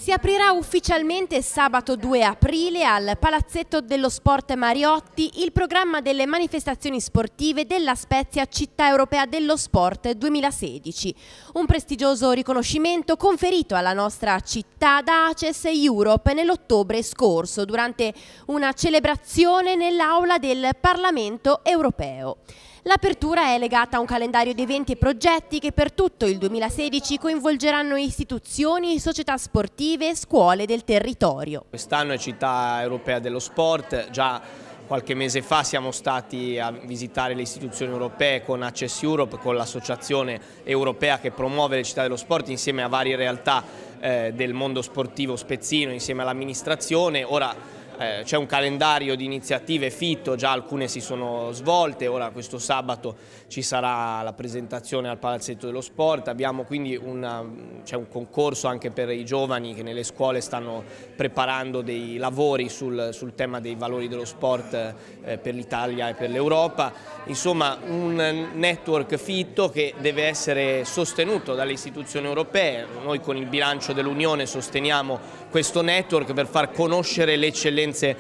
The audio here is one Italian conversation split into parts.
Si aprirà ufficialmente sabato 2 aprile al Palazzetto dello Sport Mariotti il programma delle manifestazioni sportive della Spezia Città Europea dello Sport 2016, un prestigioso riconoscimento conferito alla nostra città da ACES Europe nell'ottobre scorso durante una celebrazione nell'aula del Parlamento europeo. L'apertura è legata a un calendario di eventi e progetti che per tutto il 2016 coinvolgeranno istituzioni, società sportive e scuole del territorio. Quest'anno è Città Europea dello Sport, già qualche mese fa siamo stati a visitare le istituzioni europee con ACES Europe, con l'associazione europea che promuove le città dello sport insieme a varie realtà del mondo sportivo spezzino, insieme all'amministrazione. Ora c'è un calendario di iniziative fitto, già alcune si sono svolte, ora questo sabato ci sarà la presentazione al Palazzetto dello Sport, abbiamo quindi c'è un concorso anche per i giovani che nelle scuole stanno preparando dei lavori sul tema dei valori dello sport per l'Italia e per l'Europa, insomma un network fitto che deve essere sostenuto dalle istituzioni europee. Noi con il bilancio dell'Unione sosteniamo questo network per far conoscere le eccellenze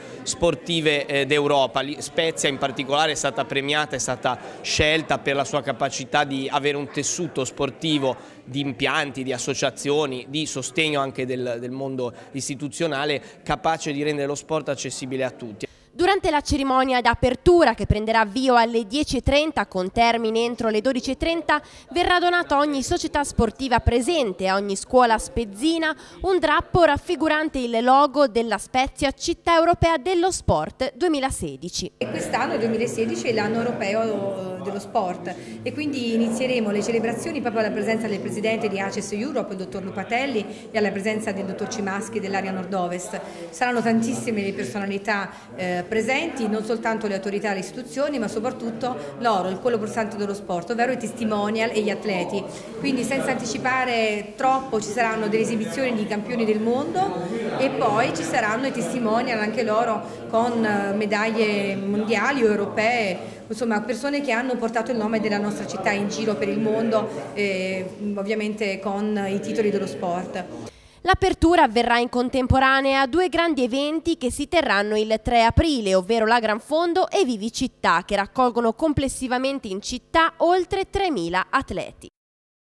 sportive d'Europa. Spezia in particolare è stata premiata, è stata scelta per la sua capacità di avere un tessuto sportivo di impianti, di associazioni, di sostegno anche del mondo istituzionale, capace di rendere lo sport accessibile a tutti. Durante la cerimonia d'apertura, che prenderà avvio alle 10:30 con termine entro le 12:30, verrà donato a ogni società sportiva presente e a ogni scuola spezzina un drappo raffigurante il logo della Spezia Città Europea dello Sport 2016. Quest'anno, il 2016, è l'anno europeo dello sport e quindi inizieremo le celebrazioni proprio alla presenza del presidente di ACES Europe, il dottor Lupatelli, e alla presenza del dottor Cimaschi dell'area nord-ovest. Saranno tantissime le personalità presenti, non soltanto le autorità e le istituzioni, ma soprattutto loro, il collo pulsante dello sport, ovvero i testimonial e gli atleti. Quindi senza anticipare troppo ci saranno delle esibizioni di campioni del mondo e poi ci saranno i testimonial anche loro con medaglie mondiali o europee, insomma persone che hanno portato il nome della nostra città in giro per il mondo, ovviamente con i titoli dello sport. L'apertura avverrà in contemporanea a due grandi eventi che si terranno il 3 aprile, ovvero la Gran Fondo e Vivi Città, che raccolgono complessivamente in città oltre 3.000 atleti.